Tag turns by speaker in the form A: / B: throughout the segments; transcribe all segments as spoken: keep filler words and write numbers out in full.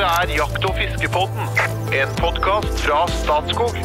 A: Dette er Jakt- og Fiskepodden, en podcast fra Statskog.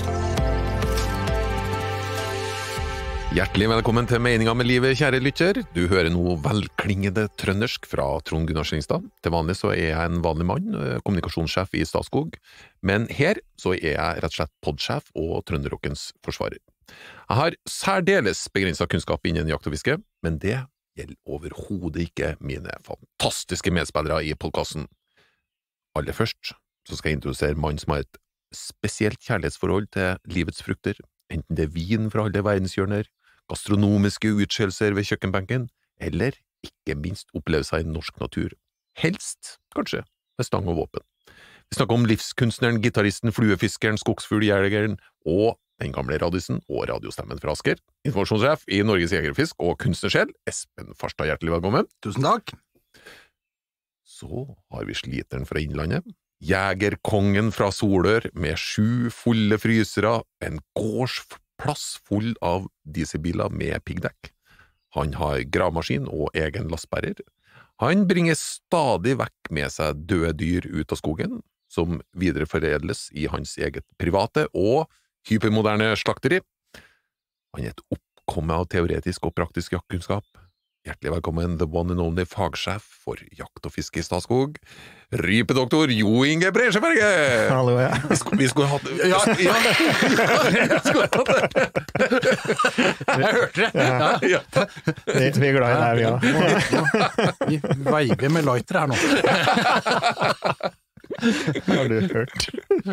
B: Hjertelig velkommen til Meninga med livet, kjære lytter. Du hører noe velklingende trøndersk fra Trond Gunnar Skillingstad. Til vanlig så er jeg en vanlig mann, kommunikasjonssjef i Statskog, men her så er jeg rett og slett podsjef og trønderrockens forsvarer. Jeg har særdeles begrenset kunnskap innen jakt og fiske, men det gjelder overhodet ikke mine fantastiske medspillere i podcasten. Aller først så skal jeg introdusere mannen som har et spesielt kjærlighetsforhold til livets frukter, enten det er vin fra alle verdenshjørner, gastronomiske utskjellelser ved kjøkkenbenken, eller ikke minst opplevelser i norsk natur. Helst, kanskje, med stang og våpen. Vi snakker om livskunstneren, gitaristen, fluefiskeren, skogsfugljegeren og den gamle radisen og radiostemmen fra Asker, informasjonssjef i Norges Jeger og Fisk og kunstnersjel, Espen Farstad, hjertelig velkommen.
C: Tusen takk.
B: Så har vi sliteren fra Innlandet, jegerkongen fra Solør med sju fulle frysere, en gårdsplass full av dieselbiler med piggdekk. Han har gravemaskin og egen lastbærer. Han bringer stadig vekk med seg døde dyr ut av skogen, som videreforedles i hans eget private og hypermoderne slakteri. Han er et oppkomme av teoretisk og praktisk jaktkunnskap. Hjertelig velkommen, the one and only fagsjef for jakt og fiske i Statskog, rypedoktor Jo Inge Bresjeberge!
D: Hallo, ja.
B: Vi skulle, vi skulle hatt... Ja, ja, ja, skulle hatt det.
C: Jeg hørte det. Ja.
B: Ja.
D: Vi, vi er glad i deg, vi også.
C: Vi veiver med lighter her nå.
D: Har du hørt?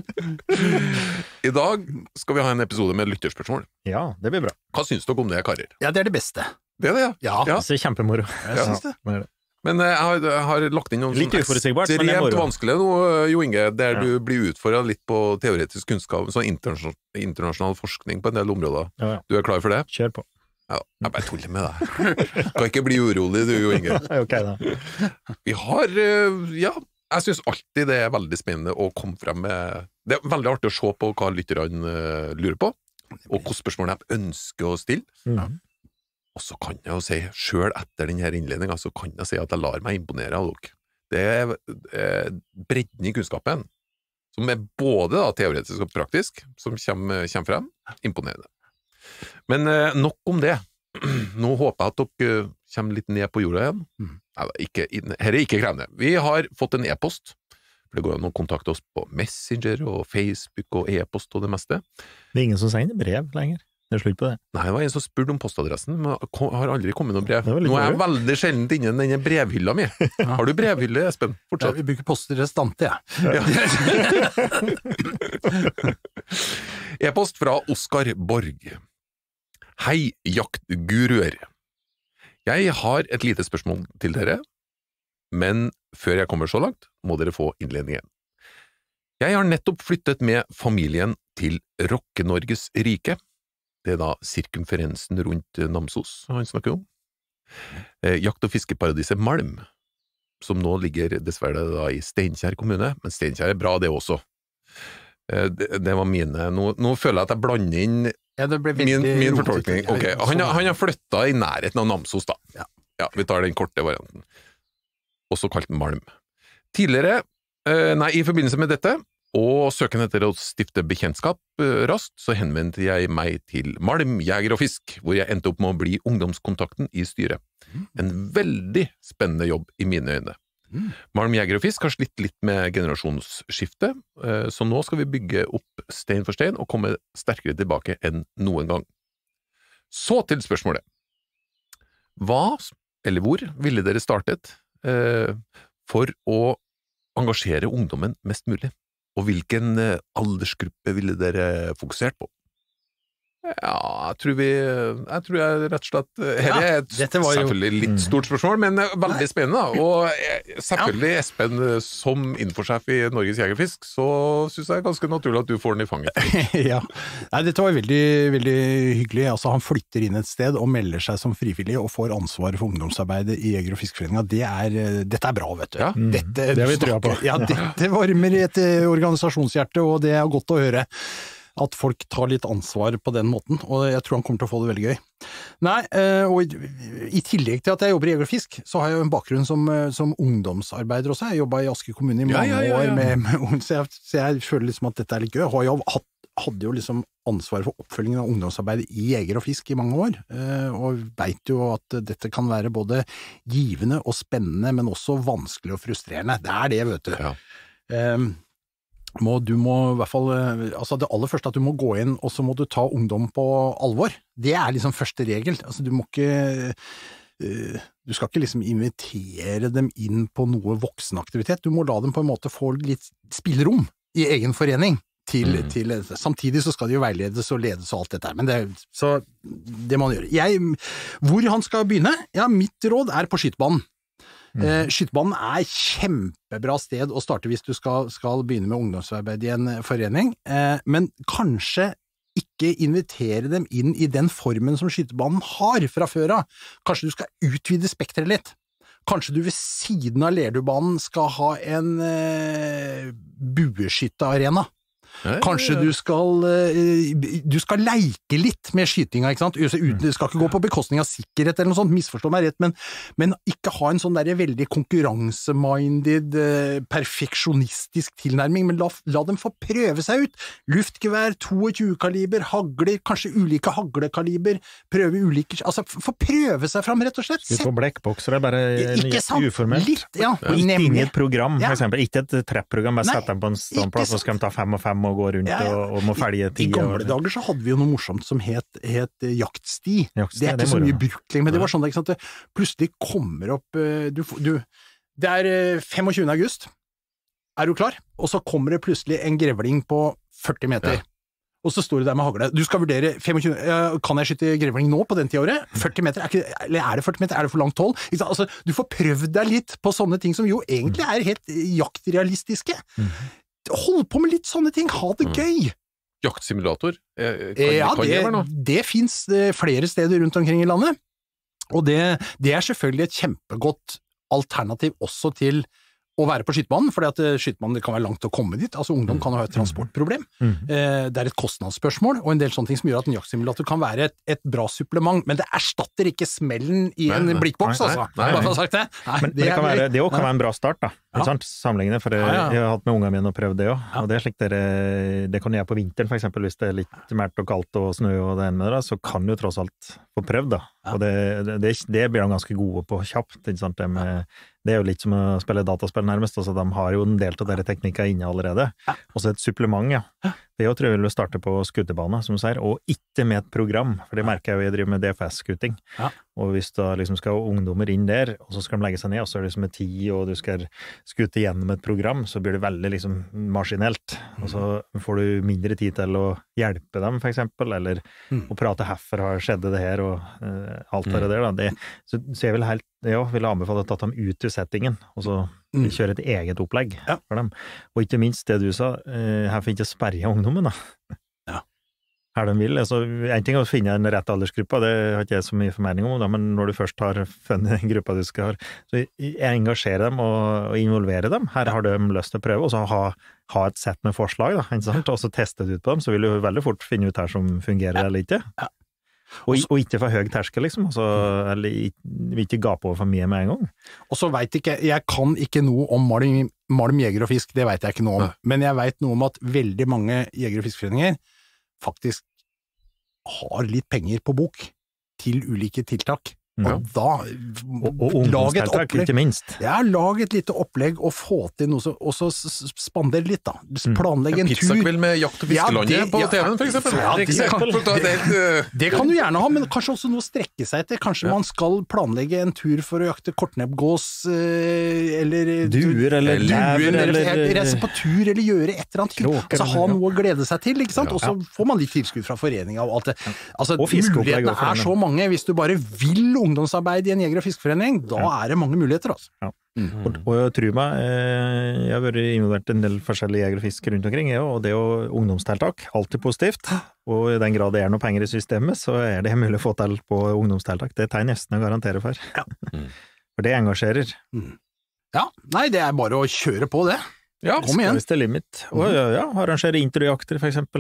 B: I dag skal vi ha en episode med lytterspørsmål.
D: Ja, det blir bra.
B: Hva synes dere om det, karer?
C: Ja, det er det beste.
B: Det er det, ja.
C: Ja.
B: Ja.
D: Det er kjempemoro.
C: Jeg synes det.
D: Ja.
B: Men jeg har, jeg har lagt inn noen
D: Litt uforutsigbart, men det er
B: ekstremt
D: moro.
B: vanskelig nå, Jo Inge, der
D: Ja.
B: du blir utfordret litt på teoretisk kunnskap, sånn internasjonal, internasjonal forskning på en del områder.
D: Ja, ja.
B: Du er klar for det?
D: Kjør på.
B: Ja, jeg bare tuller med deg. Kan ikke bli urolig, du, Jo Inge.
D: Ok da.
B: Vi har, eh, ja, jeg synes alltid det er veldig spennende å komme frem med, det er veldig artig å se på hva lytterne eh, lurer på, og hvilke spørsmål de ønsker å stille.
D: Mm.
B: Og så kan jeg jo si, selv etter denne innledningen, så kan jeg si at jeg lar meg imponere av dere. Det er eh, bredden i kunnskapen, som er både da, teoretisk og praktisk, som kommer, kommer frem, imponerende. Men eh, nok om det. Nå håper jeg at dere kommer litt ned på jorda igjen.
C: Mm.
B: Nei, ikke, her er ikke krevende. Vi har fått en e-post, for det går an å kontakte oss på Messenger og Facebook og e-post og det meste.
D: Det er ingen som sender brev lenger. Det er slutt på det.
B: Nei, det var en som spurte om postadressen, men det har aldri kommet noen brev.
D: Det var litt
B: Nå er jeg
D: dårlig.
B: veldig sjeldent inne i denne brevhylla mi. Har du brevhylle, Espen?
C: Ja,
B: Fortsatt.
C: vi bruker poster restante, ja.
B: Ja. E-post fra Oskar Borg. Hei, jaktguruer. Jeg har et lite spørsmål til dere, men før jeg kommer så langt, må dere få innledningen. Jeg har nettopp flyttet med familien til Rocke-Norges rike. Det er da sirkumferensen rundt Namsos han snakker om. Eh, jakt- og fiskeparadiset Malm, som nå ligger dessverre da i Steinkjer kommune, men Steinkjer er bra det også. Eh, det, det var mine, nå, nå føler jeg at jeg blander inn
C: Ja, det ble
B: min,
C: veldig
B: min
C: rotet.
B: fortolkning. Ok, han, har- han har flyttet i nærheten av Namsos da.
C: Ja.
B: Ja, vi tar den korte varianten. Også kalt Malm. Tidligere, eh, nei, i forbindelse med dette, og søken etter å stifte bekjentskap eh, raskt, så henvendte jeg meg til Malm, Jeger og Fisk, hvor jeg endte opp med å bli ungdomskontakten i styret. En veldig spennende jobb i mine øyne.
C: Mm.
B: Malm, Jeger og Fisk har slitt litt med generasjonsskifte, eh, så nå skal vi bygge opp stein for stein og komme sterkere tilbake enn noen gang. Så til spørsmålet. Hva, eller hvor, ville dere startet eh, for å engasjere ungdommen mest mulig? Og hvilken eh, aldersgruppe ville dere fokusert på? Ja, jeg tror vi, jeg tror jeg rett og slett, her
C: Ja,
B: er et
C: dette var jo-
B: selvfølgelig litt stort spørsmål, men eh, veldig spennende, da. Og eh, selvfølgelig Espen, eh, som infosjef i Norges Jeger og Fisk, så synes jeg det er ganske naturlig at du får den i fanget.
C: Ja, nei, dette var veldig, veldig hyggelig. Altså, han flytter inn et sted og melder seg som frivillig og får ansvaret for ungdomsarbeidet i Jeger- og Fiskeforeningen. Det er, dette er bra, vet du.
B: Ja.
C: Dette,
D: Det har vi trua på.
C: Ja, dette varmer i et eh, organisasjonshjerte, og det er godt å høre. at folk tar litt ansvar på den måten, og jeg tror han kommer til å få det veldig gøy. Nei, og i, i tillegg til at jeg jobber i Jeger og Fisk, så har jeg jo en bakgrunn som, som ungdomsarbeider også. Jeg jobbet i Asker kommune i mange
B: ja, ja, ja, ja.
C: år, med, med, så, jeg, så jeg føler liksom at dette er litt gøy. Jeg har jo hatt, hadde jo liksom ansvar for oppfølgingen av ungdomsarbeidet i Jeger og Fisk i mange år, og vet jo at dette kan være både givende og spennende, men også vanskelig og frustrerende. Det er det, vet du. Ja. Um, Må, du må i hvert fall, altså det aller første at du må gå inn, og så må du ta ungdom på alvor. Det er liksom første regel. Altså du må ikke, uh, du skal ikke liksom invitere dem inn på noe voksenaktivitet. Du må la dem på en måte få litt spillerom i egen forening. Til, mm. til, samtidig så skal de jo veiledes og ledes og alt dette her, men det, så det må man gjøre. Jeg, hvor han skal begynne? Ja, mitt råd er på skytebanen. Mm. Eh, skytebanen er kjempebra sted å starte hvis du skal, skal begynne med ungdomsarbeid i en forening, eh, men kanskje ikke invitere dem inn i den formen som skytebanen har fra før av. Kanskje du skal utvide spektret litt. Kanskje du ved siden av Lerdubanen skal ha en eh, bueskyttearena. Kanskje du skal du skal leike litt med skytinga, ikke sant? Du skal ikke gå på bekostning av sikkerhet eller noe sånt, misforstå meg rett, men, men ikke ha en sånn der veldig konkurranseminded, perfeksjonistisk tilnærming, men la, la dem få prøve seg ut. Luftgevær, tjueto kaliber, hagler, kanskje ulike haglekaliber, prøve ulike, altså få prøve seg fram, rett og slett.
D: Ut på blekkbokser er bare uformelt.
C: Litt, ja.
D: Og ikke inn i et program, for eksempel. Ikke et trepp-program, bare sett dem på en standplass, og skal de ta fem og fem og gå rundt ja, ja. Og, og må følge tid.
C: I gamle dager så hadde vi jo noe morsomt som het, het jaktsti.
D: jaktsti.
C: Det er ikke det så mye brukt lenger, men det var sånn at det plutselig kommer opp du, du, det er tjuefem august, er du klar? Og så kommer det plutselig en grevling på førti meter. Ja. Og så står du der med hagle. Du skal vurdere tjuefem, kan jeg skyte grevling nå på den tida året? førti meter, er, ikke, eller er det førti meter? Er det for langt hold? Altså, du får prøvd deg litt på sånne ting som jo egentlig er helt jaktrealistiske. Mm. Hold på med litt sånne ting, ha det gøy!
B: Jaktsimulator? Kan,
C: ja,
B: kan
C: det,
B: det,
C: det finnes flere steder rundt omkring i landet, og det, det er selvfølgelig et kjempegodt alternativ også til å være på skytebanen, fordi at skytebanen det kan være langt å komme dit, altså ungdom kan ha et transportproblem, mm. det er et kostnadsspørsmål, og en del sånne ting som gjør at en jaktsimulator kan være et, et bra supplement, men det erstatter ikke smellen i en blikkboks, altså. Nei, nei, nei. Sagt det. Nei,
D: men, det, men det, kan være, det også kan være en bra start, da. Ja. Sammenlignende, for jeg, ja, ja. jeg har hatt med ungene mine og prøvd det også, ja. Og det er slik dere, det kan jeg på vinteren, for eksempel, hvis det er litt mært og kaldt og snø og det ene med det, så kan du tross alt få prøvd, da. Ja. Og det, det, det blir de ganske gode på kjapt, ikke sant? Det, med, det er jo litt som å spille dataspill nærmest, altså de har jo en del av dere teknikker inne allerede. Ja. Og så et supplement, ja. ja. Det jeg tror jeg vil starte på skuterbane, som du sier, og ikke med et program, for det merker jeg jo jeg driver med D F S-skuting. Ja. Og hvis da liksom skal ungdommer inn der, og så skal de legge seg ned, og så er det liksom et tid, og du skal skute gjennom et program, så blir det veldig liksom maskinelt. Og så får du mindre tid til å hjelpe dem, for eksempel, eller mm. å prate herfor har skjedd det her, og uh, alt det der. Da. Det, så, så jeg vil helt, ja, vil anbefale å ta dem ut til settingen, og så mm. kjøre et eget opplegg ja. For dem. Og ikke minst det du sa, uh, her får ikke sperre ungdommen, da. Ja. Her de vil. Altså, en ting er å finne en rett aldersgruppe, det har ikke jeg så mye formening om, da, men når du først har funnet den gruppa du skal ha, så engasjere dem og, og involvere dem. Her har de lyst til å prøve, og så ha, ha et sett med forslag, da, ikke sant? Og så teste det ut på dem, så vil du veldig fort finne ut her som fungerer ja. Eller ikke. Ja. Og, og ikke for høy terskel, liksom, altså, eller vi ikke gape over for mye med en gang. Og så vet ikke, jeg kan ikke noe om Malm, Malm Jeger og Fisk, det vet jeg ikke noe om, ja. Men jeg vet noe om at veldig mange Jeger- og Fiskforeninger faktisk har litt penger på bok til ulike tiltak. Ja. Og da og, og lag et opplegg, ikke minst.
C: Ja, lag et lite opplegg og få til noe, så, og så spander litt da. Planlegg en tur.
B: Pizzakveld med Jakt- og Fiskelandet ja, på ja, T V-en, for eksempel.
C: Ja, det, det, det, det kan du gjerne ha, men kanskje også noe å strekke seg etter. Kanskje ja. Man skal planlegge en tur for å jakte kortnebbgås, eller
D: duer, eller
C: duer, eller, eller reise på tur, eller gjøre et eller annet. Altså ha noe å glede seg til, ikke sant? Og så får man litt tilskudd fra foreninga og alt det. Altså, mulighetene er så mange, hvis du bare vil ungdomsarbeid i en jeger- og fiskeforening, da ja. Er det mange muligheter, altså. Ja.
D: Mm. Og, og jeg tror meg, jeg har vært involvert i en del forskjellige jeger og fisk rundt omkring, og det er jo ungdomstiltak, alltid positivt, og i den grad det er noe penger i systemet, så er det mulig å få til på ungdomstiltak. Det tar jeg nesten å garantere for. Ja. Mm. For det engasjerer.
C: Mm. Ja, nei, det er bare å kjøre på det.
D: Ja, kom igjen. Hvis det er limit. Og ja, ja, arrangere intervjujakter, for eksempel.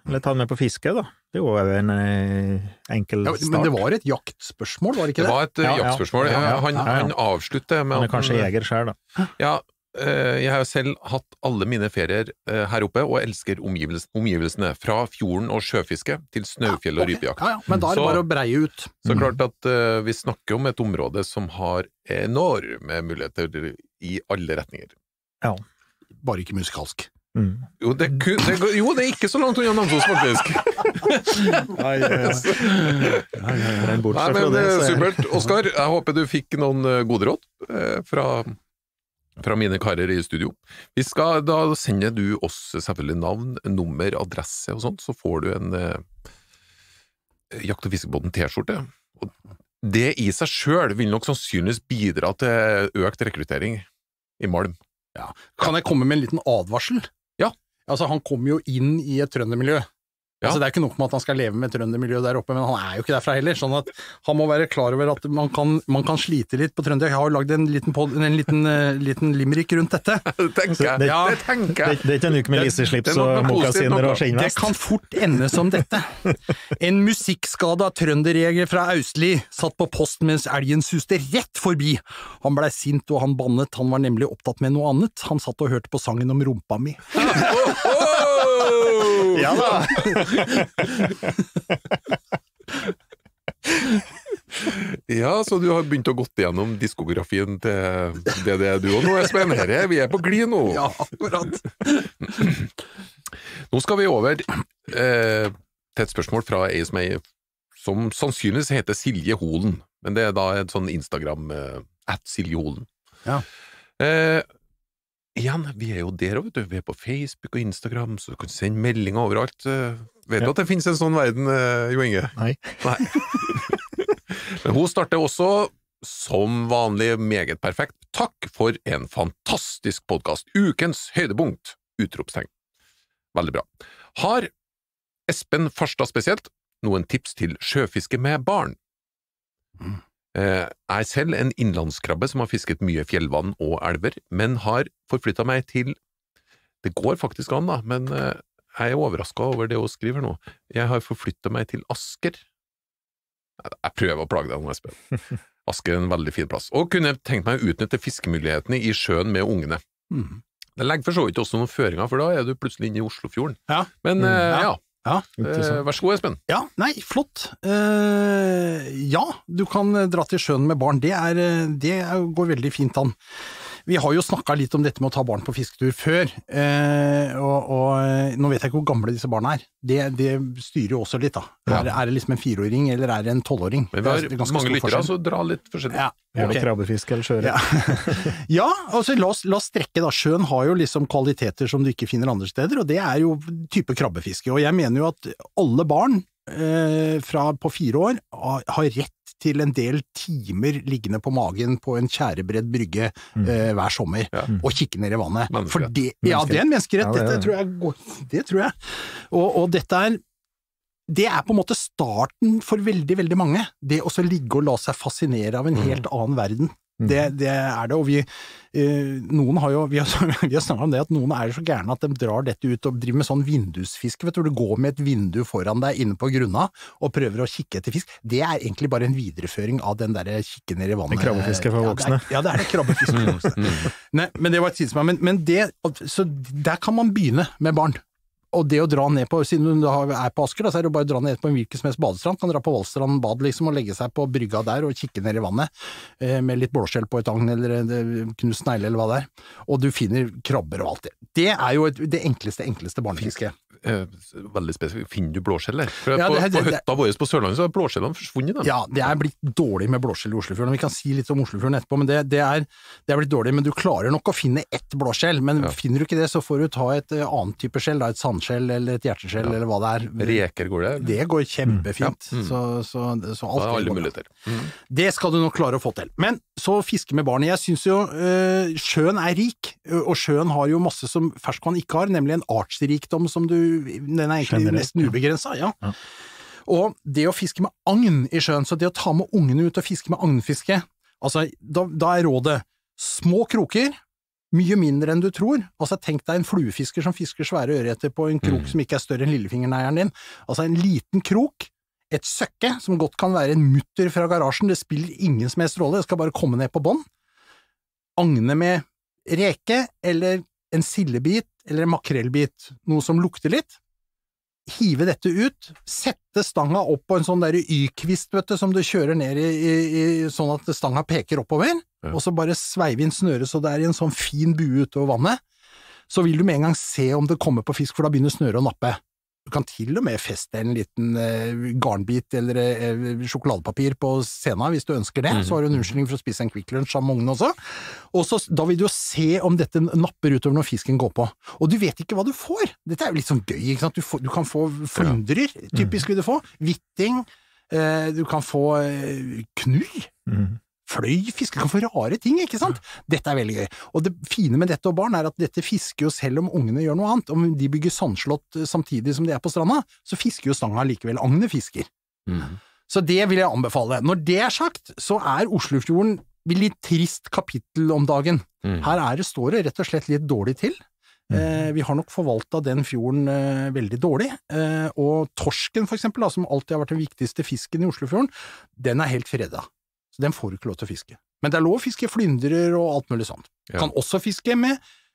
D: eller ta den med på fiske, da. Det var jo en eh, enkel
C: ja,
D: start.
C: Men det var et jaktspørsmål, var det ikke det?
B: Det var et
D: Ja, ja.
B: jaktspørsmål.
D: Ja, ja, ja.
B: Han, han avslutter med
D: Han er kanskje jeger selv, da.
B: Ja, eh, jeg har jo selv hatt alle mine ferier eh, her oppe, og elsker omgivels omgivelsene, fra fjorden og sjøfiske til snaufjell og
C: ok.
B: rypejakt.
C: Ja, ja, men da er det
B: Så-
C: bare å breie ut.
B: Så klart at eh, vi snakker om et område som har enorme muligheter i alle retninger.
D: Ja.
C: Bare ikke musikalsk.
D: Mm.
B: Jo, det, ku- det, går- jo, det er ikke så langt unna Namsos, faktisk.
D: Nei, ja, ja.
C: Ja, ja, ja.
D: Den bortsett
B: Nei,
D: fra
B: men
D: det,
B: eh,
D: så er-
B: supert. Oskar, jeg håper du fikk noen eh, gode råd eh, fra, fra mine karer i studio. Vi skal, da sender du oss selvfølgelig navn, nummer, adresse og sånt, så får du en eh, Jakt- og fiskebåten T-skjorte. Og det i seg selv vil nok sannsynligvis bidra til økt rekruttering i Malm.
C: Ja. Kan jeg komme med en liten advarsel?
B: Ja.
C: Altså, han kommer jo inn i et trøndermiljø.
B: Ja.
C: Altså, det er ikke nok med at han skal leve med trøndermiljø der oppe, men han er jo ikke derfra heller, sånn at han må være klar over at man kan, man kan slite litt på trønder. Jeg har jo lagd en liten, pod, en liten, uh, liten limerick rundt dette.
B: Det tenker jeg.
C: Ja.
B: Det tenker
D: Det,
B: jeg.
D: det er ikke en uke med lisseslips
B: Det er noe
D: og
B: positivt,
D: mokasiner
B: noe.
D: og
C: Det
D: skinnvest.
C: kan fort ende som dette. En musikkskada trønderjeger fra Austli satt på post mens elgen suste rett forbi. Han blei sint og han bannet, han var nemlig opptatt med noe annet. Han satt og hørte på sangen om rumpa mi.
B: Oh, oh!
D: Ja da!
B: Ja, så du har begynt å gått igjennom diskografien til det det er du og nå, Espen. Her er vi er på glid nå.
C: Ja, akkurat.
B: Nå skal vi over eh, til et spørsmål fra ei som, er, som sannsynligvis heter Silje Holen, men det er da et sånn Instagram eh, at Silje Holen.
C: Ja.
B: Eh, igjen, vi er jo der, vet du. Vi er på Facebook og Instagram, så du kan sende meldinger overalt. Eh, vet du
D: Ja.
B: at det finnes en sånn verden, eh, Jo Inge?
D: Nei.
B: Nei. Men hun starter også som vanlig meget perfekt. Takk for en fantastisk podcast. Ukens høydepunkt! Utropstegn. Veldig bra. Har Espen Farstad spesielt noen tips til sjøfiske med barn?
C: Mm.
B: Eh, Jeg er selv en innlandskrabbe som har fisket mye fjellvann og elver, men har forflyttet meg til Det går faktisk an, da, men eh, jeg er overrasket over det hun skriver nå. Jeg har forflyttet meg til Asker. Jeg prøver å plage deg nå, Espen. Asker er en veldig fin plass. Og kunne tenkt meg å utnytte fiskemulighetene i sjøen med ungene.
C: Mm.
B: Det legger for så vidt også noen føringer, for da er du plutselig inne i Oslofjorden.
C: Ja.
B: Men
D: Mm,
B: eh, ja,
C: Ja.
B: eh, vær så god, Espen.
C: Ja, nei, flott. Eh, ja, du kan dra til sjøen med barn. Det, er, det er, går veldig fint an. Vi har jo snakket litt om dette med å ta barn på fisketur før, eh, og, og nå vet jeg ikke hvor gamle disse barna er. Det, det styrer jo også litt, da.
B: Ja.
C: Er, er det liksom en fireåring, eller er det en tolvåring?
B: Men vi
C: Det
B: har
C: er- det er ganske
B: mange
C: stor
B: lyttere,
C: forskjell.
B: så dra litt forskjellig.
C: Ja,
D: Er
C: ok.
D: det krabbefisk eller sjøørret?
C: Ja. Ja, altså la oss, la oss strekke da. Sjøen har jo liksom kvaliteter som du ikke finner andre steder, og det er jo type krabbefiske. Og jeg mener jo at alle barn eh, fra på fire år har, har rett til en del timer liggende på magen på en tjærebredd brygge eh, hver sommer,
B: Ja.
C: og kikke ned i vannet.
B: Menneskerett.
C: For det, ja, det er en menneskerett.
D: Ja, det er
C: Dette
D: det.
C: tror jeg går, det tror jeg. Og, og dette er det er på en måte starten for veldig, veldig mange. Det å så ligge og la seg fascinere av en helt annen verden. Det, det er det, og vi, eh, noen har jo, vi har, vi har snakket om det, at noen er så gærne at de drar dette ut og driver med sånn vindusfiske, vet du, du går med et vindu foran deg inne på grunna og prøver å kikke etter fisk. Det er egentlig bare en videreføring av den der kikke ned i vannet.
D: Det er krabbefiske for voksne.
C: Ja, det er, ja, det er det krabbefiske for voksne. Nei, men det var et tidsmål, men, men det, så der kan man begynne med barn. Og det å dra ned på, siden du er på Asker, da, så er det bare å dra ned på en hvilken som helst badestrand, kan dra på Valstrand bad liksom, og legge seg på brygga der og kikke ned i vannet, eh, med litt blåskjell på et agn, eller en knust snegle, eller hva det er. Og du finner krabber og alt det. Det er jo et, det enkleste, enkleste barnefisket.
B: Eh, veldig spesifikt. Finner du blåskjell der? For
C: Ja,
B: på,
C: det- det-
B: på høtta vår på Sørlandet så har blåskjellene forsvunnet. Da.
C: Ja, det er blitt dårlig med blåskjell i Oslofjorden, vi kan si litt om Oslofjorden etterpå, men det, det, er, det er blitt dårlig, men du klarer nok å finne ett blåskjell, men
B: Ja.
C: finner du ikke det, så får du ta et eh, annet type skjell, da, et sandskjell eller et hjerteskjell, eller hva det er.
B: Reker går det?
C: Det går kjempefint,
B: Mm. Ja. Mm.
C: så, så, så
B: Da
C: alt
B: er
C: det
B: alle
C: går bra.
B: muligheter. Mm.
C: Det skal du nok klare å få til. Men så fiske med barn. Jeg synes jo øh, sjøen er rik, og sjøen har jo masse som ferskvann ikke har, nemlig en artsrikdom som du, den er egentlig
D: Generelt,
C: nesten
D: ja.
C: ubegrenset, ja.
D: Ja.
C: Og det å fiske med agn i sjøen, så det å ta med ungene ut og fiske med agnfiske, altså da, da er rådet små kroker, mye mindre enn du tror. Altså, tenk deg en fluefisker som fisker svære ørreter på en krok
B: Mm.
C: som ikke er større enn lillefingerneieren din. Altså, en liten krok, et søkke, som godt kan være en mutter fra garasjen, det spiller ingen som helst rolle, det skal bare komme ned på bånd. Agne med reke, eller en sildebit, eller en makrellbit, noe som lukter litt. Hive dette ut, sette stanga opp på en sånn der y-kvist, vet du, som du kjører ned i, i, i sånn at stanga peker oppover, ja. Og så bare sveive inn snøret så det er i en sånn fin bue utover vannet. Så vil du med en gang se om det kommer på fisk, for da begynner snøret å nappe. Du kan til og med feste en liten eh, garnbit eller eh, sjokoladepapir på scenen hvis du ønsker det, mm. så har du en unnskyldning for å spise en Quick Lunch sammen med ungene også. Og så, da vil du jo se om dette napper utover når fisken går på. Og du vet ikke hva du får. Dette er jo litt sånn gøy, ikke sant? Du, får, du kan få flyndrer, ja. Typisk vil du få. Vitting, eh, du kan få eh, knurr. Mm. Fløyfisk, du kan få rare ting, ikke sant? Dette er veldig gøy. Og det fine med dette og barn er at dette fisker jo selv om ungene gjør noe annet. Om de bygger sandslott samtidig som de er på stranda, så fisker jo stanga likevel. Agne fisker. Mm. Så det vil jeg anbefale. Når det er sagt, så er Oslofjorden et litt trist kapittel om dagen. Mm. Her er det, står det rett og slett litt dårlig til. Mm. Eh, vi har nok forvaltet den fjorden eh, veldig dårlig, eh, og torsken for eksempel, da, som alltid har vært den viktigste fisken i Oslofjorden, den er helt fredet. Så den får du ikke lov til å fiske. Men det er lov å fiske flyndrer og alt mulig sånt. Du ja. Kan også fiske med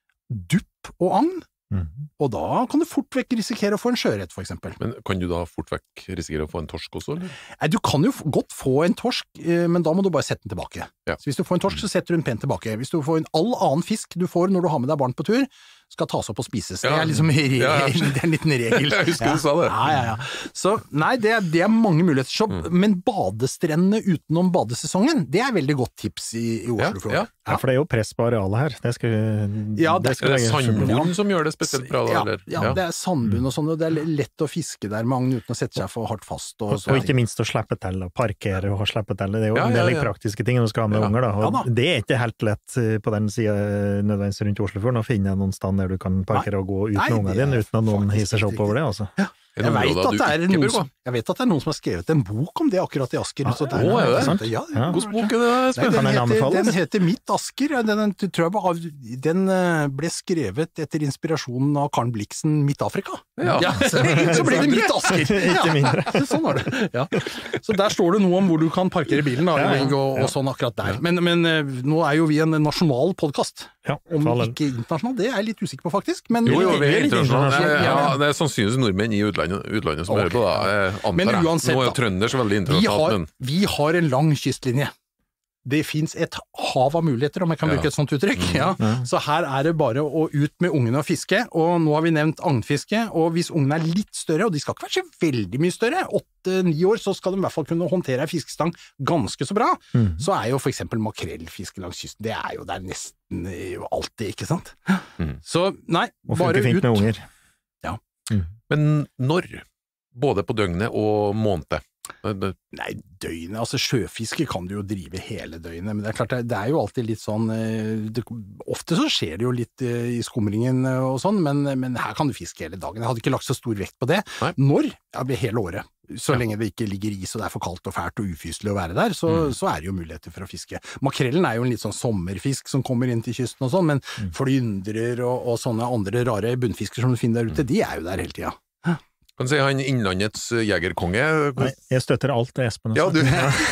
C: dupp og agn, mm. og da kan du fort vekk risikere å få en sjøørret, for eksempel.
B: Men kan du da fort vekk risikere å få en torsk også, eller?
C: Nei, du kan jo godt få en torsk, men da må du bare sette den tilbake. Ja. Så hvis du får en torsk, så setter du den pent tilbake. Hvis du får en all annen fisk du får når du har med deg barn på tur, skal tas opp og spises. Ja. Det er liksom regel, ja, ja. Det er en liten regel.
B: Jeg husker
C: ja.
B: Du sa det.
C: Ja, ja, ja. Så nei, det er, det er mange muligheter. Så, mm. Men badestrendene utenom badesesongen, det er veldig godt tips i, i Oslofjorden.
D: Ja, ja. Ja, for det er jo press på arealet her. Det skal,
C: ja, det,
B: det, skal det er sandbunnen som gjør det spesielt bra,
C: ja,
B: eller?
C: Ja, ja, det er sandbunn og sånn, og det er lett å fiske der med agn uten å sette seg for hardt fast. Og,
D: og, og ikke minst å slippe til, og parkere og slippe til. Det er jo ja, en del ja, ja. praktiske ting når du skal ha med ja. unger, da. Og ja, da. Det er ikke helt lett på den siden nødvendigvis rundt Oslofjorden å finne noen stand der du kan parkere og gå ut med ungene dine uten at noen hiser seg oppover det, altså.
C: Ja. Jeg vet, at det er noen som, jeg vet at det er noen som har skrevet en bok om det akkurat i Asker. Så der,
B: Å, er det sant?
C: Ja,
B: ja. Hvordan bok er det?
C: Nei, den, heter, den heter Mitt Asker. Den, den, tror jeg, den ble skrevet etter inspirasjonen av Karen Bliksen Mitt Afrika. Ja. Ja, så, så ble det Mitt Asker.
D: Ikke mindre.
C: Ja, sånn var det. Ja. Så der står det noe om hvor du kan parkere bilen da, ja, ja. Og, og sånn akkurat der. Men, men nå er jo vi en nasjonal podcast.
D: Ja,
C: om ikke internasjonal, det er jeg litt usikker på faktisk. Men
B: jo, jo, vi er internasjonal.
C: internasjonal.
B: Ja, det er sannsynligvis nordmenn i utlandet, utlandet som okay. hører på da, antar
C: men uansett,
B: jeg. Nå er jo trønder så veldig internasjonalt.
C: Vi har,
B: men...
C: vi har en lang kystlinje. Det finnes et hav av muligheter, om jeg kan bruke ja. et sånt uttrykk. Ja. Ja. Så her er det bare å ut med ungene og fiske, og nå har vi nevnt agnfiske, og hvis ungene er litt større, og de skal ikke være så veldig mye større, åtte-ni år, så skal de i hvert fall kunne håndtere en fiskestang ganske så bra. Mm. Så er jo for eksempel makrellfiske langs kysten, det er jo der nesten alltid, ikke sant? Mm. Så nei,
D: og
C: bare ut.
D: Fint med unger.
C: Ja.
B: Mm. Men når? Både på døgnet og måned?
C: Nei, døgnet, altså sjøfiske kan du jo drive hele døgnet, men det er klart, det er jo alltid litt sånn, det, ofte så skjer det jo litt i skumringen og sånn, men, men her kan du fiske hele dagen. Jeg hadde ikke lagt så stor vekt på det. Nei. Når? Ja, det blir hele året. Så ja. lenge det ikke ligger is og det er for kaldt og fælt og ufyselig å være der, så, mm. så er det jo muligheter for å fiske. Makrellen er jo en litt sånn sommerfisk som kommer inn til kysten og sånn, men mm. flyndrer og, og sånne andre rare bunnfisker som du finner der ute, mm. de er jo der hele tiden.
B: Kan si han innlandets jegerkonge.
D: Nei, jeg støtter alt det Espen
B: også. Ja, du...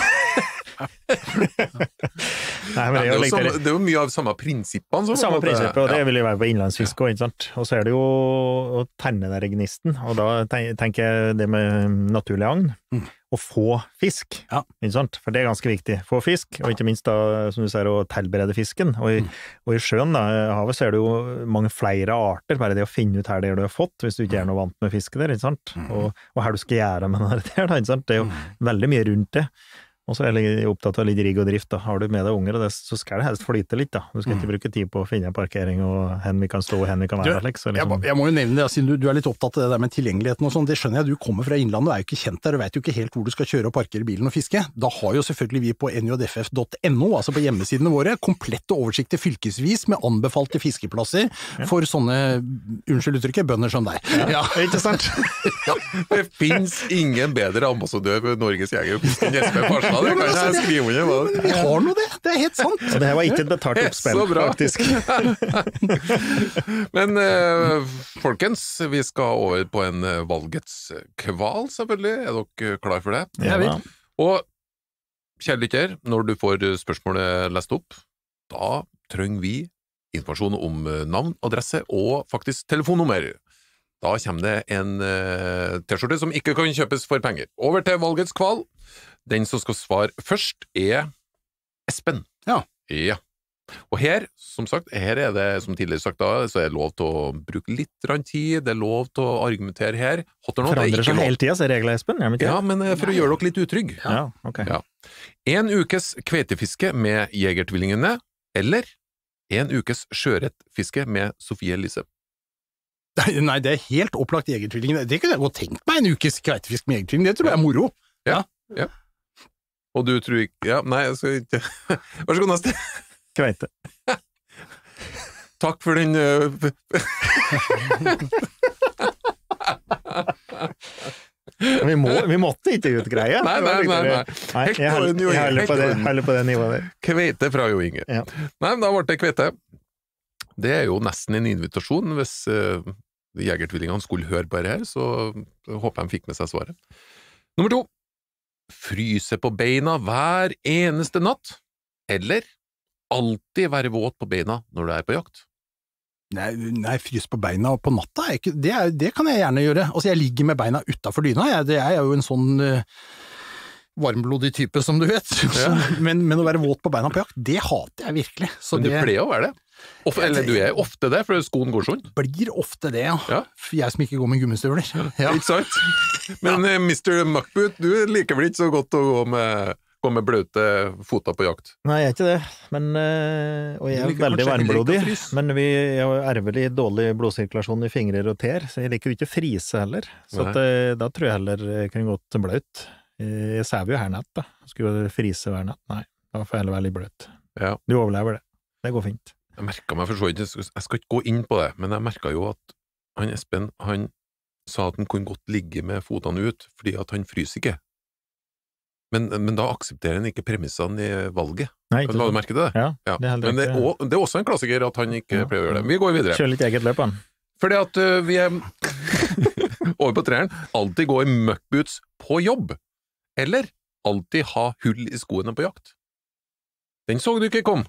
D: Nei, men det, er jo,
B: det, er jo samme, det er jo mye av samme prinsippene.
D: Samme prinsippet, og det ja. vil jo være på innlandsfiske, ikke sant? Og så er det jo å tenne der gnisten, og da tenker jeg det med naturlig agn, mm. å få fisk, ja. ikke sant? For det er ganske viktig. Få fisk, og ikke minst da, som du sier, å tilberede fisken. Og i, mm. og i sjøen, da, havet, så er det jo mange flere arter, bare det å finne ut her det du har fått, hvis du ikke er noe vant med fiske der, ikke sant? Mm. Og, og her du skal gjøre med det der, da, ikke sant? Det er jo mm. veldig mye rundt det. Og så er jeg opptatt av litt rigg og drift da. Har du med deg unger, og det, så skal det helst flyte litt da. Du skal mm. ikke bruke tid på å finne en parkering og hen vi kan stå og hen vi kan være.
C: Du,
D: liksom.
C: jeg, jeg må jo nevne det, siden du, du er litt opptatt av det der med tilgjengeligheten og sånn, det skjønner jeg, du kommer fra innlandet og er jo ikke kjent der, og vet jo ikke helt hvor du skal kjøre og parkere bilen og fiske. Da har jo selvfølgelig vi på n j f f punktum no, altså på hjemmesidene våre, komplette oversikter fylkesvis med anbefalte fiskeplasser ja. for sånne, unnskyld uttrykket, bønder som deg.
D: Ja, ja. Ikke sant?
B: ja. Det finnes ingen bedre ambassadør for Norges Jeger og Fisk enn Jesper Farstad. Ja, det kan jeg skrive under på.
C: Jeg har noe det, det er helt sant.
D: Og det her var ikke et betalt oppspill, faktisk.
B: Men eh, folkens, vi skal over på en valgets kval, selvfølgelig. Er dere klar for det?
C: Ja, vi.
B: Og kjære lytter, når du får spørsmålet lest opp, da trenger vi informasjon om navn, adresse og faktisk telefonnummer. Da kommer det en uh, t-skjorte som ikke kan kjøpes for penger. Over til valgets kval. Den som skal svare først er Espen.
C: Ja.
B: Ja. Og her, som sagt, her er det, som tidligere sagt da, så er det lov til å bruke litt tid, det er lov til å argumentere her. Hotter nå,
D: Forandrer
B: det er
D: seg
B: ikke
D: hele tiden, så er regler, Espen.
B: Ja, men for å gjøre dere litt utrygg.
D: Ja, ok.
B: Ja. En ukes kveitefiske med jegertvillingene, eller en ukes sjørettfiske med Sofie Elise.
C: Nei, det er helt opplagt jegertvillingene. Det kunne jeg godt tenkt meg, en ukes kveitefisk med jegertvilling. Det tror jeg er moro.
B: Ja, ja. Og du tror ikke... Ja, nei, jeg skal ikke... Vær så god, neste.
D: Kveite.
B: Takk for den... Uh...
D: vi, må, vi måtte ikke ut greie.
B: Nei, nei, nei. nei.
D: nei jeg holder på, på det nivået der.
B: Kveite fra Jo Inge.
D: Ja.
B: Nei, men da ble det kveite. Det er jo nesten en invitasjon. Hvis uh, jegertvillingene skulle høre på det her, så håper jeg de fikk med seg svaret. Nummer to. Fryse på beina hver eneste natt, eller alltid være våt på beina når du er på jakt?
C: Nei, nei frys på beina på natta, er ikke, det, er, det kan jeg gjerne gjøre. Altså, jeg ligger med beina utenfor dyna, jeg, det er jo en sånn uh, varmblodig type, som du vet. Ja. men, men å være våt på beina på jakt, det hater jeg virkelig. Så
B: men du
C: det,
B: pleier å være det? Of, eller du er ofte det, for skoen går sånn?
C: Blir ofte det, ja.
B: ja.
C: For jeg som ikke går med gummistøvler.
B: Ja. Ikke sant? Men ja. mister Muckboot, du liker vel ikke så godt å gå med, gå med bløte fota på jakt?
D: Nei, jeg er ikke det. Men, og jeg er veldig varmblodig. Men vi har ervelig dårlig blodsirkulasjon i fingrer og ter, så jeg liker jo ikke frise heller. Så at, da tror jeg heller jeg kunne gått bløt. Jeg sæver jo her natt, da. Skulle jo frise hver natt. Nei, da får jeg heller være litt bløt.
B: Ja.
D: Du overlever det. Det går fint.
B: Jeg merket meg for så vidt, jeg skal ikke gå inn på det, men jeg merket jo at han Espen, han sa at han kunne godt ligge med fotene ut, fordi at han fryser ikke. Men, men da aksepterer han ikke premissene i valget.
D: Nei,
B: kan du merke det?
D: Ja,
B: ja.
D: det er
B: Men det er, også, det er også en klassiker at han ikke ja. pleier å gjøre det. Vi går videre.
D: Kjør litt eget løp, han.
B: Fordi at uh, vi er over på treeren, alltid gå i muckboots på jobb, eller alltid ha hull i skoene på jakt. Den så du ikke kom.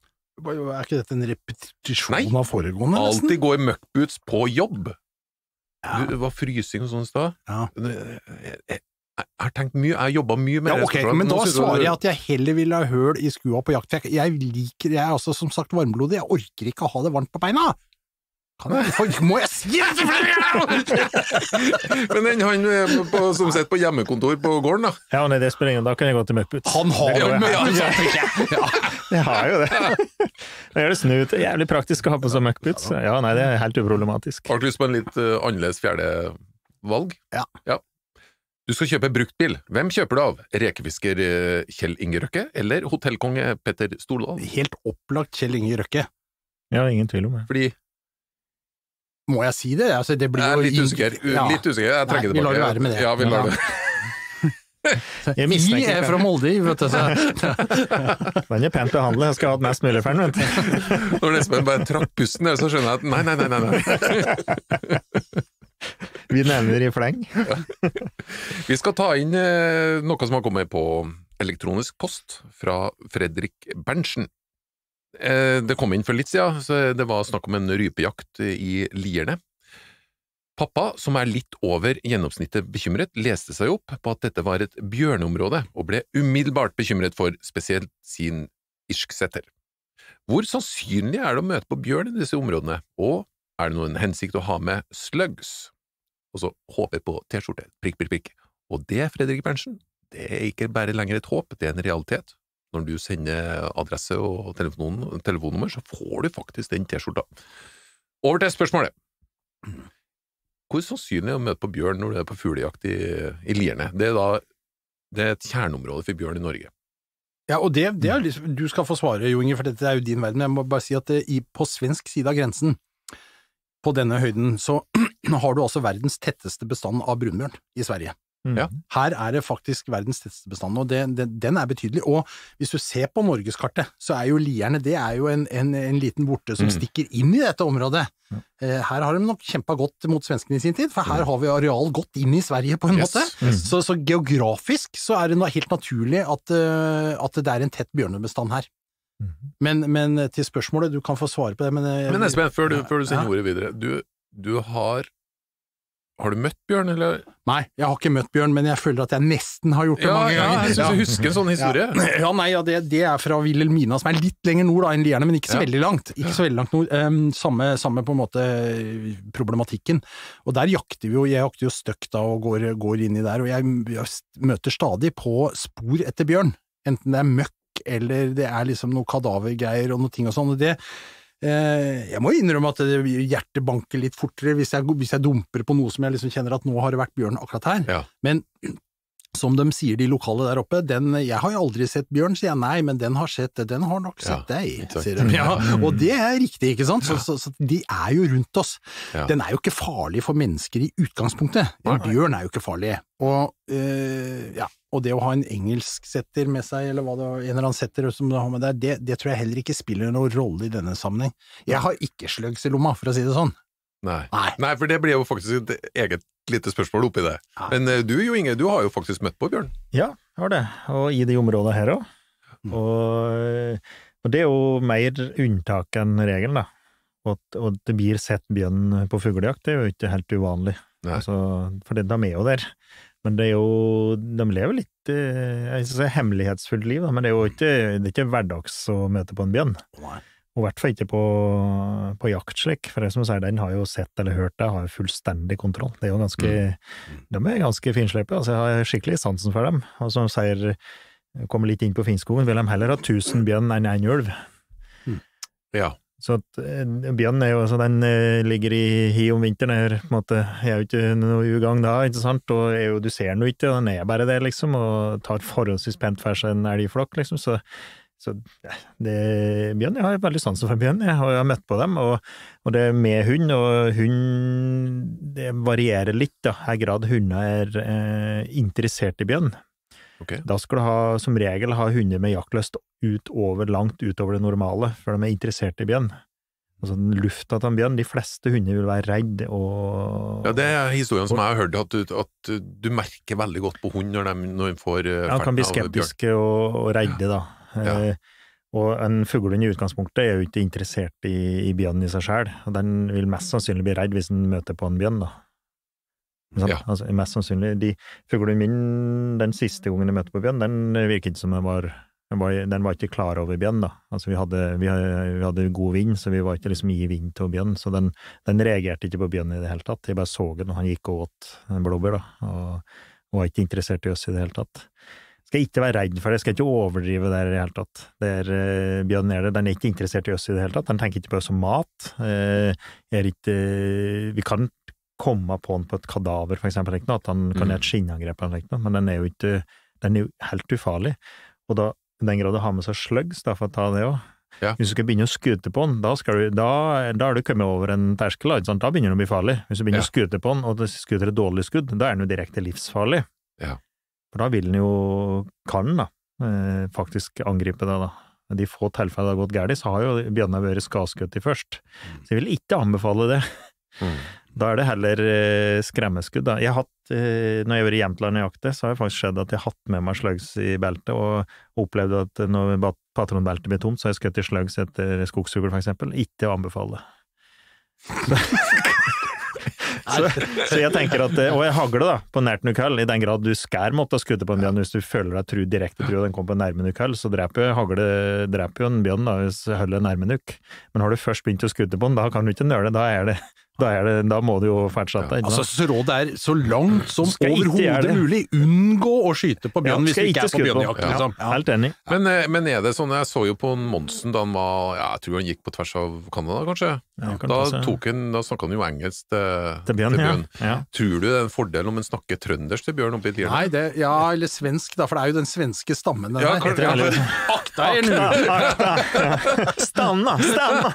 C: Er ikke dette en repetisjon
B: Nei,
C: av foregående?
B: Nei, alltid gå i muckboots på jobb.
C: Ja.
B: Det var frysing og sånn sted.
C: Ja.
B: Jeg, jeg, jeg har tenkt mye, jeg har jobbet mye med
C: ja,
B: det.
C: Okay, men da svarer jeg at jeg heller vil ha høl i skua på jakt. Jeg liker, jeg er også som sagt varmblodig, jeg orker ikke å ha det varmt på beina. Kan jeg, må jeg si det selvfølgelig?
B: Men den han på, som sitter på hjemmekontor på gården da?
D: Ja, nei, det spiller ingen, da kan jeg gå til muckboots.
C: Han har vel muckboots, ja, ja.
D: Jeg har jo det. Det gjør det snutt, jævlig praktisk å ha på seg muckboots. Ja, nei, det er helt uproblematisk.
B: Har du lyst på en litt uh, annerledes fjerde valg?
C: Ja.
B: Ja. Du skal kjøpe bruktbil. Hvem kjøper du av? Rekefisker uh, Kjell Inge Røkke, eller hotellkonge Petter Stordal?
C: Helt opplagt Kjell Inge Røkke.
D: Ja, ingen tvil om det.
B: Fordi
C: må jeg si det? Altså, det blir
B: jeg er litt
C: jo
B: usikker. Ja. Litt usikker. Jeg trekker det
C: Nei, vi lar det
B: tilbake.
C: være med det.
B: Ja, vi lar det.
D: Jeg
C: Vi er fra Molde, vet du.
D: Den er pent behandlet. Jeg skal ha hatt mest mulig for den, vet du.
B: Når Espen bare trakk pusten der, så skjønner jeg at nei, nei, nei, nei. nei.
D: Vi nevner i fleng.
B: Ja. Vi skal ta inn eh, noe som har kommet på elektronisk post fra Fredrik Berntsen. Det kom inn for litt siden, så det var snakk om en rypejakt i Lierne. Pappa, som er litt over gjennomsnittet bekymret, leste seg opp på at dette var et bjørneområde, og ble umiddelbart bekymret for spesielt sin irsksetter. Hvor sannsynlig er det å møte på bjørn i disse områdene, og er det noen hensikt å ha med slugs? Og så håper på t-skjorte, prikk, prikk, prikk. Og det, Fredrik Berntsen, det er ikke bare lenger et håp, det er en realitet. Når du sender adresse og telefon, telefonnummer, så får du faktisk den t-skjorta. Over til spørsmålet. Hvor sannsynlig er det å møte på bjørn når du er på fuglejakt i, i Lierne? Det er da det er et kjerneområde for bjørn i Norge.
C: Ja, og det, det er liksom, du skal få svare, Jo Inge, for dette er jo din verden. Jeg må bare si at det, i, på svensk side av grensen, på denne høyden, så har du altså verdens tetteste bestand av brunbjørn i Sverige.
D: Mm.
B: Ja.
C: Her er det faktisk verdens tetteste bestand, og det, det, den er betydelig. Og hvis du ser på Norgeskartet, så er jo lierne, det er jo en, en, en liten borte som mm. stikker inn i dette området. Ja. Eh, her har de nok kjempet godt mot svenskene i sin tid, for her mm. har vi areal godt inn i Sverige på en yes. måte. Mm. Så, så geografisk så er det noe helt naturlig at, uh, at det er en tett bjørnebestand her. Mm. Men, men til spørsmålet, du kan få svare på det, men... Uh,
B: men Espen, før du, før du sender ja. ordet videre, du, du har... Har du møtt bjørn, eller?
C: Nei, jeg har ikke møtt bjørn, men jeg føler at jeg nesten har gjort det
B: ja,
C: mange
B: ja,
C: ganger.
B: Jeg synes jeg husker en sånn historie.
C: Ja, ja nei, ja, det, det er fra Wilhelmina, som er litt lenger nord da enn Lierne, men ikke så ja. veldig langt. Ikke så veldig langt nord. Um, samme, samme på en måte problematikken. Og der jakter vi jo, jeg jakter jo støkk da og går, går inn i der, og jeg, jeg møter stadig på spor etter bjørn. Enten det er møkk, eller det er liksom noe kadavergreier og noe ting og sånn, og det jeg må innrømme at hjertet banker litt fortere hvis jeg, hvis jeg dumper på noe som jeg liksom kjenner at nå har det vært bjørn akkurat her.
B: Ja.
C: Men som de sier de lokale der oppe, den, jeg har jo aldri sett bjørn, sier jeg nei, men den har sett, den har nok sett ja, deg, sier de. Ja, og det er riktig, ikke sant? Så, så, så de er jo rundt oss. Ja. Den er jo ikke farlig for mennesker i utgangspunktet. En bjørn er jo ikke farlig. Og, øh, ja, og det å ha en engelsk setter med seg, eller hva det var, en eller annen setter som du har med der, det, det tror jeg heller ikke spiller noen rolle i denne sammenheng. Jeg har ikke slugs i lomma, for å si det sånn.
B: Nei. Nei. Nei, for det blir jo faktisk et eget lite spørsmål oppi det. Ja. Men du Jo Inge, du har jo faktisk møtt på bjørn.
D: Ja, jeg har det. Og i de områdene her også. Mm. Og, og det er jo mer unntak enn regelen, da. Og, og det blir sett bjørn på fuglejakt, det er jo ikke helt uvanlig. Altså, for det, de er jo der. Men det er jo, de lever litt, jeg synes det er hemmelighetsfullt liv, da, men det er jo ikke, det er ikke hverdags å møte på en bjørn.
C: Nei.
D: Og i hvert fall ikke på, på jakt slik, for det som sier, den har jo sett eller hørt det, har jo fullstendig kontroll. Det er jo ganske, mm. de er ganske finslepe, altså jeg har skikkelig sansen for dem. Og som sier, kommer litt inn på Finnskogen, vil de heller ha tusen bjørn enn en ulv.
B: Mm. Ja.
D: Så at bjørn er jo, så den ligger i hi om vinteren, er, på en måte, jeg er jo ikke noe ugang da, ikke sant, og er jo, du ser den jo ikke, og den er bare det, liksom, og tar forholdsvis pent for seg en elgflokk, liksom, så, så det, bjørn, jeg har veldig sansen for bjørn, jeg, og jeg har møtt på dem, og, og det er med hund, og hund, det varierer litt, da, her grad hunder er eh, interessert i bjørn.
B: Okay.
D: Da skal du ha, som regel ha hunder med jaktløst utover, langt utover det normale, for de er interessert i bjørn. Altså den lufta til en bjørn, de fleste hunder vil være redd og...
B: Ja, det er historien som jeg har hørt, at du, at du merker veldig godt på hund når de, når de får ferden av bjørn.
D: Ja, de kan bli skeptiske og, og redde, da. Ja. Eh, og en fuglehund i utgangspunktet er jo ikke interessert i, i bjørn i seg selv, og den vil mest sannsynlig bli redd hvis den møter på en bjørn, da. Ja. Altså, mest sannsynlig, de fuglene min, den siste gangen jeg møtte på bjørn, den virket som den var, den var, den var ikke klar over bjørn da, altså vi hadde, vi, vi hadde god vind, så vi var ikke liksom i vind til bjørn, så den, den reagerte ikke på bjørn i det hele tatt, jeg bare så den, og han gikk og åt en blåbær da, og, og var ikke interessert i oss i det hele tatt. Skal ikke være redd for det, skal ikke overdrive der i det hele tatt. Det er, uh, bjørn er det, den er ikke interessert i oss i det hele tatt, den tenker ikke på oss som mat, uh, er ikke, uh, vi kan komme på den på et kadaver, for eksempel, ikke noe, at han kan gjøre et skinnangrep, men den er jo ikke, den er jo helt ufarlig. Og da, den grad å ha med seg slugs, da, for å ta det også.
B: Ja.
D: Hvis du skal begynne å skute på den, da, skal du, da, da er du kommet over en terskel, da, da begynner den å bli farlig. Hvis du begynner ja. å skute på den, og du skuter et dårlig skudd, da er den jo direkte livsfarlig.
B: Ja.
D: For da vil den jo, kan da, eh, faktisk angripe deg da. De få tilfellene det har gått gærlig, så har jo bjørnene vært skadeskutt i først. Så jeg vil ikke anbefale det. Mm. Da er det heller eh, skremmeskudd da. Jeg har hatt, eh, når jeg var i Jämtland og jakte, så har det faktisk skjedd at jeg har hatt med meg slugs i beltet, og opplevde at når patronbeltet blir tomt, så har jeg skutt i slugs etter skogsfugl for eksempel. Ikke å anbefale. så, så jeg tenker at, og jeg hagler da, på nært nukall, i den grad du skær måtte skute på en bjørn, hvis du føler deg tru, direkte tru, og den kom på nærme nukall, så dreper hagle, dreper jo en bjørn da, hvis du holder nærme nuk. Men har du først begynt å skute på den, da kan du ikke nøle, da er det Da, er det, da må du jo fortsette.
C: Ja, altså, så rådet er så langt som overhodet mulig unngå å skyte på bjørn, ja, hvis du ikke er på bjørnjakt.
D: Ja, liksom. Ja, helt enig.
B: Ja. Men, men er det sånn, jeg så jo på Monsen da han var, ja, jeg tror han gikk på tvers av Kanada, kanskje?
D: Ja,
B: da, tok han, da snakket han jo engelsk til,
D: til bjørn.
B: Til bjørn.
D: Ja. Ja.
B: Tror du det er en fordel om han snakker trøndersk til bjørn oppi Lierne?
C: Nei, det, ja, eller svensk da, for det er jo den svenske stammen.
B: Ja,
C: der.
B: Kanskje,
C: ja, akta er nu!
D: Stanna, stanna!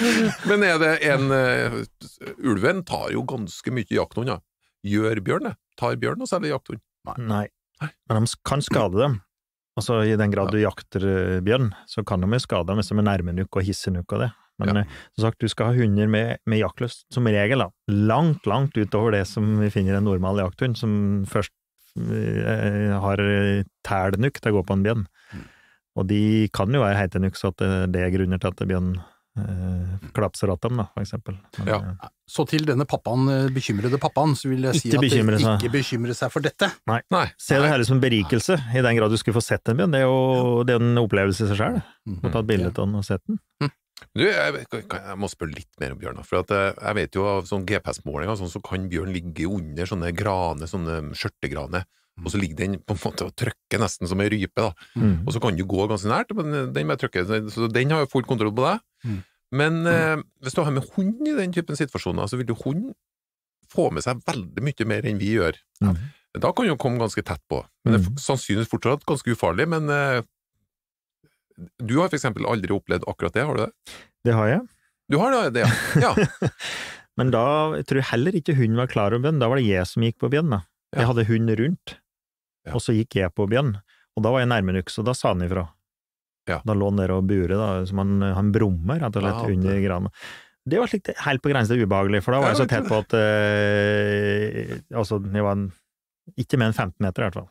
B: Men er det en... Uh, ulven tar jo ganske mye jakthund, ja. Gjør bjørn det? tar bjørn og selger jakthund.
D: Nei. Men de kan skade dem. Altså, i den grad du jakter bjørn, så kan de jo skade dem hvis de er nærme nok og hisser nok av det. Men ja. Som sagt, du skal ha hunder med, med jaktløst, som regel da. Langt, langt utover det som vi finner en normal jakthund, som først eh, har tæl nok til å gå på en bjørn. Mm. Og de kan jo være heite nok, så at det, det er grunner til at bjørn eh, klapser at dem, da, for eksempel. Men,
C: ja. eh, så til denne pappaen, bekymrede pappaen, så vil jeg si at det ikke bekymrer seg for dette.
D: Nei. Nei. Se det hele som berikelse, i den grad du skulle få sett en bjørn. Det er jo det er en opplevelse i seg selv. Mm. Å ta et bilde av den og sett den.
B: Mm. Du, jeg, jeg må spørre litt mer om bjørn, for at jeg vet jo av sånn G P S-målinger, sånn, så kan bjørn ligge under sånne grane, sånne skjørtegrane, og så ligger den på en måte og trykker nesten som en rype, da. Mm. Og så kan du gå ganske nært, men den må trykke, så den har jo full kontroll på deg. Mm. Men mm. Eh, hvis du har med hund i den typen situasjoner, så vil jo hund få med seg veldig mye mer enn vi gjør. Mm. Da kan jo komme ganske tett på, men det er sannsynligvis fortsatt ganske ufarlig, men eh, du har for eksempel aldri opplevd akkurat det, har du det?
D: Det har jeg.
B: Du har det, ja. ja.
D: Men da jeg tror jeg heller ikke hun var klar over bjørn, da var det jeg som gikk på bjørn da. Jeg ja. hadde hund rundt, ja. og så gikk jeg på bjørn, og da var jeg nærme nok, så da sa han ifra. Ja. Da lå han der og bure, da, som han, han brummer, rett og slett, ja, under granen. Det var slik, helt på grensen til ubehagelig, for da var jeg så tett på at, eh, altså, jeg var en, ikke mer enn femten meter i hvert fall.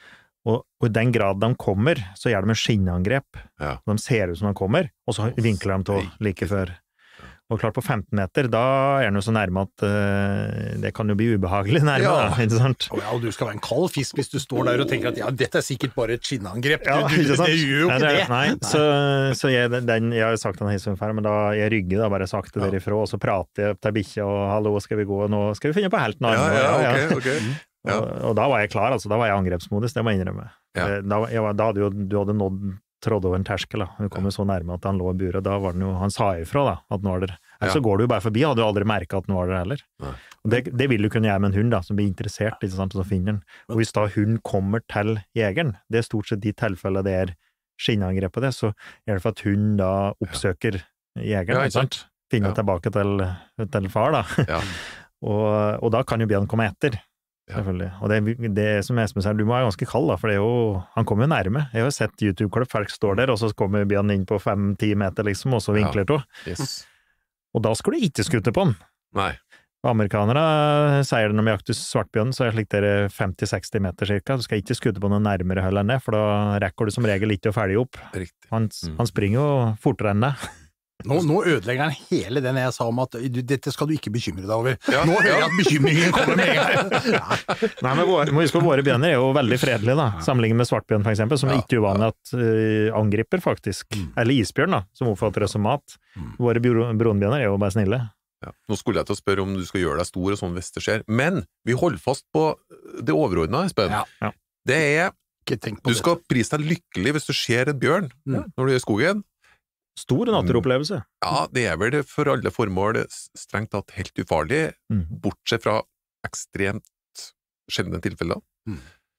D: Og, og i den grad de kommer, så gjør de en skinnangrep. Ja. De ser ut som de kommer, og så vinkler de til like før. Og klart på femten meter, da er den jo så nærme at uh, det kan jo bli ubehagelig nærme, ja. Da, ikke sant?
C: Oh, ja, og du skal være en kald fisk hvis du står der og tenker at ja, dette er sikkert bare et skinnangrep. Ja, du, du, det gjør jo ikke det.
D: Nei, nei. Så, så jeg, den, jeg har sagt den historien før, men da jeg rygger da, bare sakte ja. Derifra, og så prater jeg til bikkja, og hallo, skal vi gå, nå skal vi finne på helten.
B: Ja, ja, ja, ok, ok.
D: Mm. Ja. Og, og da var jeg klar, altså, da var jeg angrepsmodus, det må jeg innrømme. Ja. Da, jeg var, da hadde jo, du hadde nådd tråd over en terskel, da. Du kom jo så nærme at han lå i buret, da var den jo, han sa ifra da, at nå var det, ja. Så går du jo bare forbi, hadde du aldri merket at den var der heller. Ja. Og det, det vil du kunne gjøre med en hund da, som blir interessert, ikke sant, og så finner den. Og hvis da hund kommer til jegeren, det er stort sett de tilfellene det er skinnangrep på det, så er det for at hund da oppsøker jegeren, ja, ikke sant? Finner ja. Tilbake til, til far da. Ja. og, og da kan jo bjørn komme etter. Selvfølgelig. Og det, det som Espen sier, du må være ganske kald da, for det er jo, han kommer jo nærme. Jeg har jo sett YouTube-klipp, folk står der, og så kommer bjørn inn på fem-ti meter liksom, og så vinkler to. Ja. Yes. Og da skal du ikke skutte på den.
B: Nei.
D: Og amerikanere sier det når vi jakter svartbjørn, så er det slik det er femti-seksti meter cirka. Du skal ikke skutte på noe nærmere høll enn det, for da rekker du som regel ikke å ferdig opp.
B: Riktig.
D: Han, mm. han springer jo fortere enn det.
C: Nå, nå ødelegger han hele den jeg sa om at du, dette skal du ikke bekymre deg over. Ja, nå hører jeg at bekymringen kommer med en gang.
D: Nei, men våre, må huske på, våre bjørner er jo veldig fredelige da, sammenlignet med svartbjørn for eksempel, som ja, ikke er uvanlig at uh, angriper faktisk. Mm. Eller isbjørn da, som oppfatter det som mat. Mm. Våre brunbjørner er jo bare snille.
B: Ja. Nå skulle jeg til å spørre om du skal gjøre deg stor og sånn hvis det skjer, men vi holder fast på det overordnede, Espen. Ja. Ja. Det er, du skal prise deg lykkelig hvis du ser et bjørn mm. når du er i skogen.
D: Stor naturopplevelse.
B: Ja, det er vel for alle formål strengt tatt helt ufarlig, mm. bortsett fra ekstremt sjeldne tilfeller. Mm.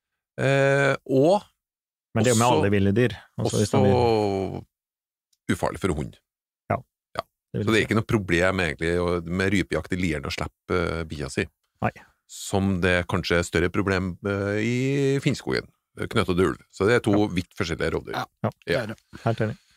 B: Eh, og
D: Men det er jo med
B: også,
D: alle ville dyr.
B: Også, også ufarlig for hund.
D: Ja.
B: ja. Det Så det er ikke noe problem egentlig med rypejakt i lieren og slippe uh, bia si.
D: Nei.
B: Som det kanskje er større problem uh, i Finnskogen. Knøtt og ulv. Så det er to ja. Vidt forskjellige rovdyr.
C: Ja, ja. Det er det.
D: Helt enig.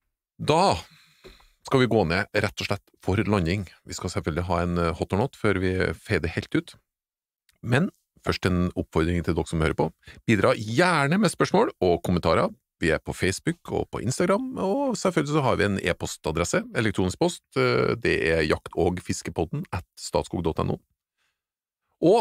B: Da skal vi gå ned rett og slett for landing. Vi skal selvfølgelig ha en hot or not før vi feder helt ut. Men først en oppfordring til dere som hører på. Bidra gjerne med spørsmål og kommentarer. Vi er på Facebook og på Instagram, og selvfølgelig så har vi en e-postadresse, elektronisk post. Det er jakt- og fiskepodden at statskog punktum no. Og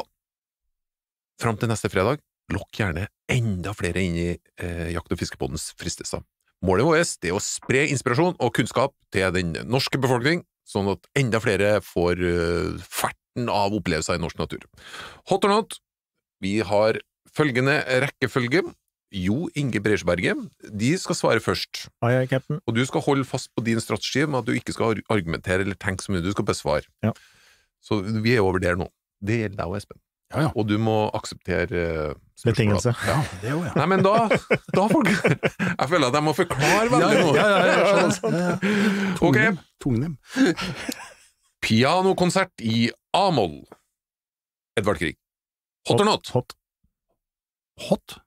B: frem til neste fredag, lokk gjerne enda flere inn i eh, jakt- og fiskepoddens fristelser. Målet vårt er å spre inspirasjon og kunnskap til den norske befolkning, sånn at enda flere får uh, ferten av opplevelser i norsk natur. Hot or not, vi har følgende rekkefølge. Jo Inge Breisberget, de skal svare først.
D: Aye, aye, captain.
B: Og du skal holde fast på din strategi med at du ikke skal argumentere eller tenke så mye, du skal bare svare.
D: Ja.
B: Så vi er over der nå. Det gjelder deg og Espen.
C: Ja, ja.
B: Og du må akseptere uh,
D: betingelse.
C: Ja, det er jo, ja.
B: Nei, men da, da folk, jeg føler at jeg må forklare veldig nå.
C: Ja, ja, ja, ja, sånn, ja.
B: Ok.
C: Tungnem.
B: Pianokonsert i A-moll. Edvard Grieg. Hot or not?
D: Hot.
C: Hot.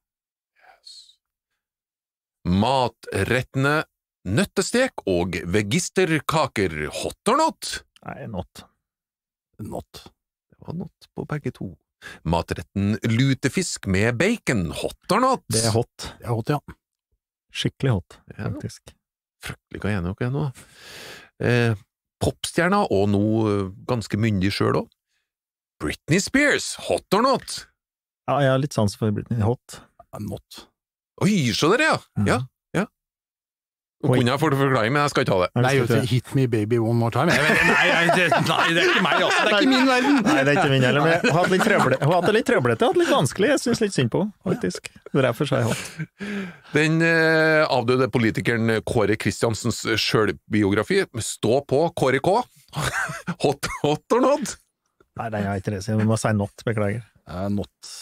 B: Matrettene nøttestek og vegisterkaker. Hot or not?
D: Nei, not.
C: Not.
B: Det var not på begge to. Matretten lutefisk med bacon. Hot or not?
D: Det er hot.
C: Det er hot, ja.
D: Skikkelig hot,
B: Ja.
D: faktisk.
B: Fryktelig hva enig dere er nå. Eh, popstjerna, og nå eh, ganske myndig selv også. Britney Spears. Hot or not?
D: Ja, jeg har litt sans for Britney. Hot.
C: Not.
B: Oi, så dere, ja.
D: Mhm.
B: Ja, ja. Nå kunne jeg fått forklaring, men jeg skal ikke ha det.
C: Nei, vet du, hit me baby one more time. Jeg vet, nei, nei, det, nei, det er ikke meg, altså. Det er ikke min verden.
D: Nei, det er ikke min heller, men hun har hatt litt trøble, hun har hatt det litt trøblete, hatt litt vanskelig, jeg synes litt synd på, faktisk. Derfor så er jeg hot.
B: Den eh, avdøde politikeren Kåre Kristiansens selvbiografi, stå på Kåre K. Hot, hot or not?
D: Nei, nei, jeg har ikke det, så jeg må si not, beklager.
C: Uh, not.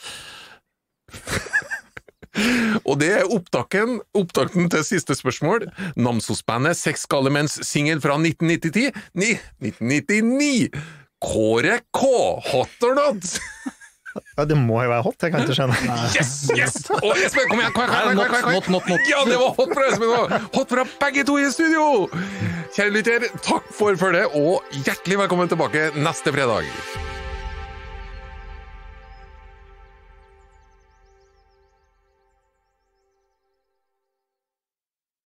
B: Og det er opptaken, opptakten til siste spørsmål. Namsos-bandet Sex Galemens singel fra nitten nittini. Ni, nitten nittini! Kåre K. Hot or not?
D: Ja, det må jo være hot, jeg kan ikke skjønne.
B: Yes, yes! Og Espen, kom igjen, kom igjen, kom igjen, kom igjen, kom igjen.
C: Not, not, not.
B: Ja, det var hot fra Espen også. Hot fra begge to i studio. Kjære lytter, takk for følget, og hjertelig velkommen tilbake neste fredag.